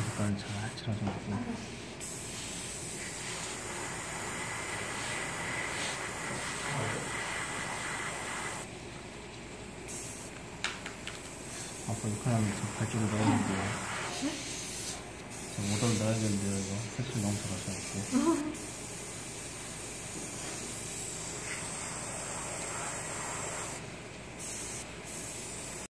색깔을 잘 칠해줘갖고. 앞으로 이 카라멜 저 발쪽에 넣었는데, 저 모델을 넣어야 되는데요, 이거. 색깔이 너무 작아져갖고.